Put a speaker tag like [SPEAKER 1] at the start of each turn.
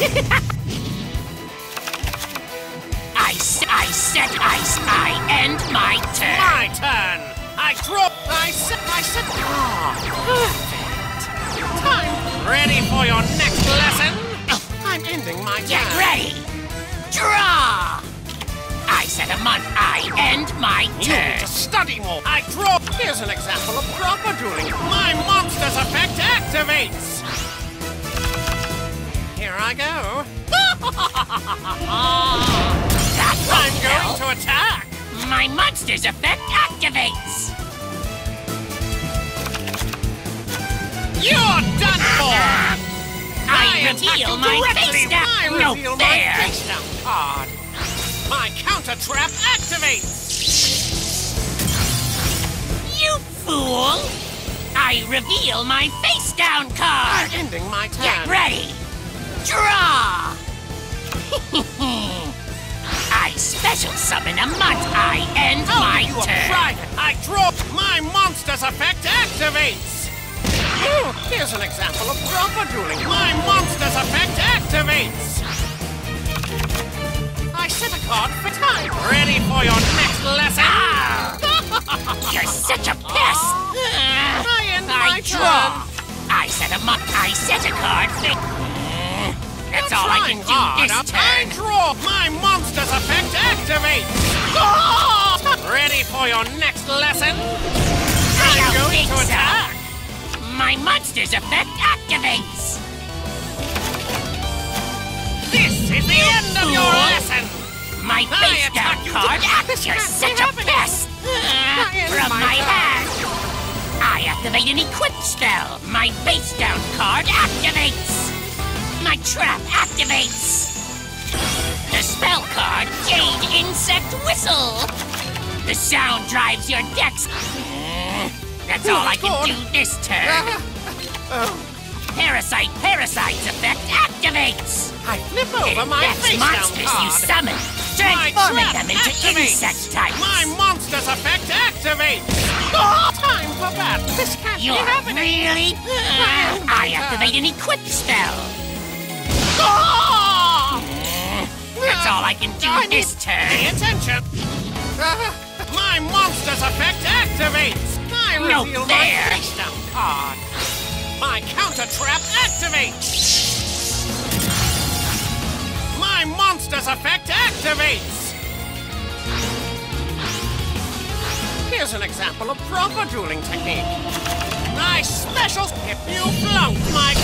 [SPEAKER 1] I set ice. I end my turn.
[SPEAKER 2] My turn. I draw. I set. Perfect. Time. Ready for your next lesson? I'm ending my turn.
[SPEAKER 1] Get ready. Draw. I set a month. I end my
[SPEAKER 2] You
[SPEAKER 1] turn.
[SPEAKER 2] need to study more. I draw. Here's an example of proper dueling. My monster's effect activates. Here I go.
[SPEAKER 1] That
[SPEAKER 2] I'm
[SPEAKER 1] won't
[SPEAKER 2] going
[SPEAKER 1] help.
[SPEAKER 2] to attack.
[SPEAKER 1] My monster's effect activates.
[SPEAKER 2] You're done for.
[SPEAKER 1] I
[SPEAKER 2] attack
[SPEAKER 1] reveal
[SPEAKER 2] you
[SPEAKER 1] my
[SPEAKER 2] directly.
[SPEAKER 1] face down.
[SPEAKER 2] I
[SPEAKER 1] No
[SPEAKER 2] reveal
[SPEAKER 1] fair.
[SPEAKER 2] my face down card. My counter trap activates.
[SPEAKER 1] You fool! I reveal my face down card.
[SPEAKER 2] I'm ending my turn.
[SPEAKER 1] Get ready. Draw. I special summon a mutt. I end my
[SPEAKER 2] You
[SPEAKER 1] turn.
[SPEAKER 2] private. I draw. My monster's effect activates. Ooh, here's an example of proper dueling. My monster's effect activates. I set a card for time. Ready for your next lesson?
[SPEAKER 1] Ah! You're such a pest.
[SPEAKER 2] I end my
[SPEAKER 1] draw.
[SPEAKER 2] turn.
[SPEAKER 1] I set a mutt. I set a card. That's all I can do this
[SPEAKER 2] I
[SPEAKER 1] turn.
[SPEAKER 2] draw. My monster's effect activates. Ready for your next lesson?
[SPEAKER 1] I
[SPEAKER 2] I'm
[SPEAKER 1] don't
[SPEAKER 2] going
[SPEAKER 1] think
[SPEAKER 2] to
[SPEAKER 1] so.
[SPEAKER 2] attack.
[SPEAKER 1] My monster's effect activates.
[SPEAKER 2] This is the end of your
[SPEAKER 1] Fool.
[SPEAKER 2] lesson.
[SPEAKER 1] My face down
[SPEAKER 2] attack you.
[SPEAKER 1] card
[SPEAKER 2] This
[SPEAKER 1] activates. You're
[SPEAKER 2] can't
[SPEAKER 1] such
[SPEAKER 2] be
[SPEAKER 1] a
[SPEAKER 2] happening.
[SPEAKER 1] pest.
[SPEAKER 2] end
[SPEAKER 1] From
[SPEAKER 2] my
[SPEAKER 1] my
[SPEAKER 2] turn.
[SPEAKER 1] hand. I activate an equip spell. My face down card activates. My trap activates. The spell card, Jade Insect Whistle. The sound drives your decks. That's all I can do this turn. Parasite's effect activates.
[SPEAKER 2] I flip
[SPEAKER 1] It
[SPEAKER 2] over my
[SPEAKER 1] infects
[SPEAKER 2] face
[SPEAKER 1] monsters
[SPEAKER 2] down
[SPEAKER 1] you
[SPEAKER 2] card.
[SPEAKER 1] summon,
[SPEAKER 2] My
[SPEAKER 1] transforming
[SPEAKER 2] trap
[SPEAKER 1] them into
[SPEAKER 2] activates.
[SPEAKER 1] insect types.
[SPEAKER 2] My monster's effect activates. Time for battle. This can't
[SPEAKER 1] You're
[SPEAKER 2] be happening.
[SPEAKER 1] really?
[SPEAKER 2] end my
[SPEAKER 1] I activate an equip spell. That's all I can do
[SPEAKER 2] I
[SPEAKER 1] this
[SPEAKER 2] need- Pay
[SPEAKER 1] turn.
[SPEAKER 2] attention. My monster's effect activates. I
[SPEAKER 1] No
[SPEAKER 2] reveal
[SPEAKER 1] fair.
[SPEAKER 2] my face down card. My counter trap activates. My monster's effect activates. Here's an example of proper dueling technique. My special. If you flunked my